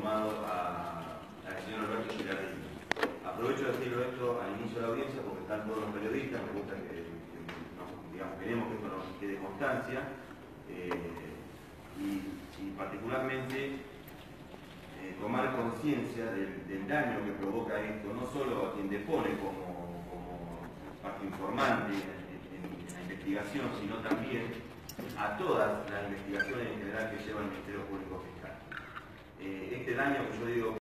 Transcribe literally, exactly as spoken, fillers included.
tomado a, al señor Alberto Gilardini. Aprovecho de decirlo esto al inicio de la audiencia porque están todos los periodistas, me gusta que, que nos, digamos, queremos que esto nos quede constancia eh, y, y particularmente eh, tomar conciencia del, del daño que provoca esto, no solo a quien depone como, como parte informante en, en, en la investigación, sino también a todas las investigaciones en general que lleva el Ministerio Público Fiscal. Eh, este daño que yo digo